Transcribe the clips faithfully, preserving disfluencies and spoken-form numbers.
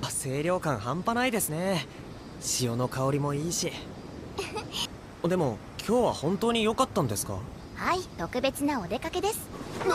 清涼感半端ないですね。潮の香りもいいし。でも今日は本当に良かったんですか？ はい、特別なお出かけです。わ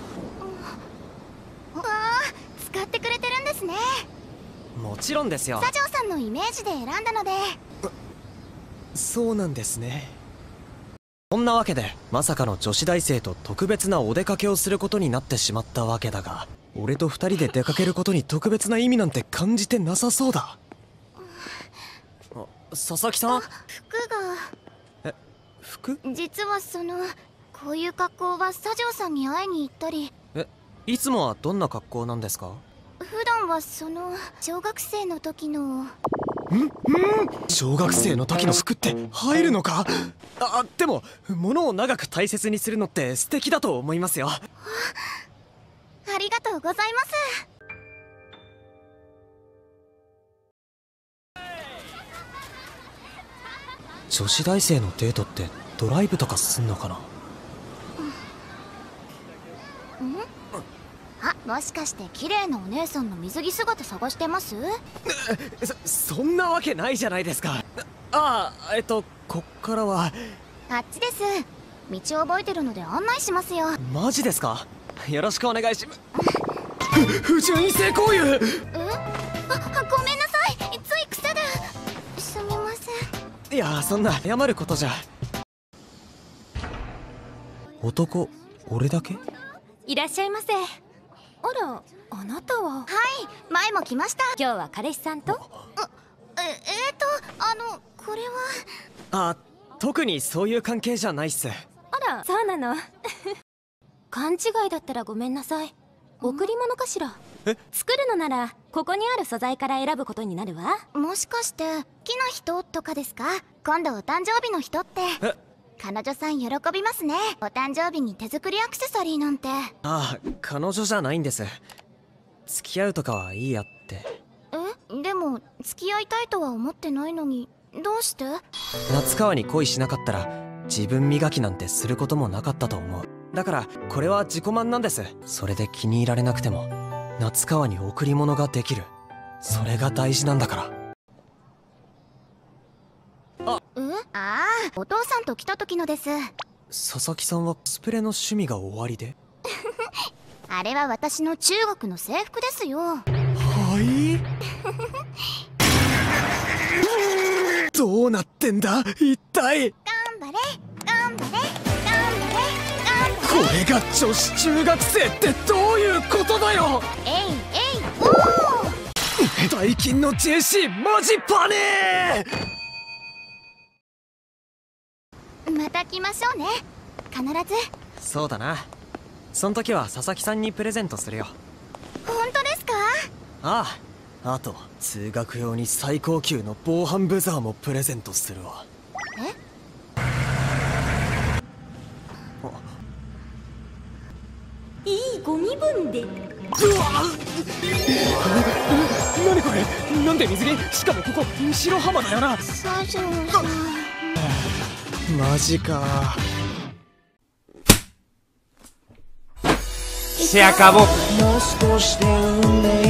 あ、使ってくれてるんですね。 もちろんですよ。 佐城さんのイメージで選んだので。 そうなんですね。そんなわけでまさかの女子大生と特別なお出かけをすることになってしまったわけだが、俺と二人で出かけることに特別な意味なんて感じてなさそうだ。あ、佐々木さん。 服がえ服実はそのこういう格好は佐城さんに会いに行ったり。 えいつもはどんな格好なんですか？ 普段はその小学生の時のんん小学生の時の服って入るのか？あ、でも物を長く大切にするのって素敵だと思いますよ。 ありがとうございます。 女子大生のデートってドライブとかすんのかな？ うん、あ、もしかして綺麗なお姉さんの水着姿探してます？ そ、そんなわけないじゃないですか。ああ、えっとこっからはあっちです。道を覚えてるので案内しますよ。 マジですか？よろしくお願いします。不純異性行為。え？あ、ごめんなさい、つい癖で。すみません。いや、そんな謝ることじゃ。男俺だけ？ いらっしゃいませ。あら、あなたは？ はい、前も来ました。 今日は彼氏さんと？ え、えーと、あの、これは。あ、特にそういう関係じゃないっす。 あら、そうなの。勘違いだったらごめんなさい。贈り物かしら？ え？ 作るのならここにある素材から選ぶことになるわ。 もしかして好きな人とかですか？今度お誕生日の人って。 え？ 彼女さん喜びますね。お誕生日に手作りアクセサリーなんて。 ああ、彼女じゃないんです。付き合うとかはいいやって。 え？でも付き合いたいとは思ってないのにどうして？ 夏川に恋しなかったら自分磨きなんてすることもなかったと思う。だからこれは自己満なんです。それで気に入られなくても夏川に贈り物ができる、それが大事なんだから。あえ？ああ、お父さんと来た時のです。 佐々木さんはコスプレの趣味が終わりで？ あれは私の中学の制服ですよ。 はい。どうなってんだ一体。 頑張れ頑張れ頑張れ頑張れ。 これが女子中学生ってどういうことだよ。 えいえいおー。 大金の ジェーシー マジパネー。また来ましょうね、必ず。 そうだな。その時は佐々木さんにプレゼントするよ。 本当ですか？ ああ、あと通学用に最高級の防犯ブザーもプレゼントするわ。 え？ いいご身分で。うわっ、何これ、なんで水着？しかもここ西の浜だよな。 佐城さん、 マジか。 Se acabou. Nós gostamos.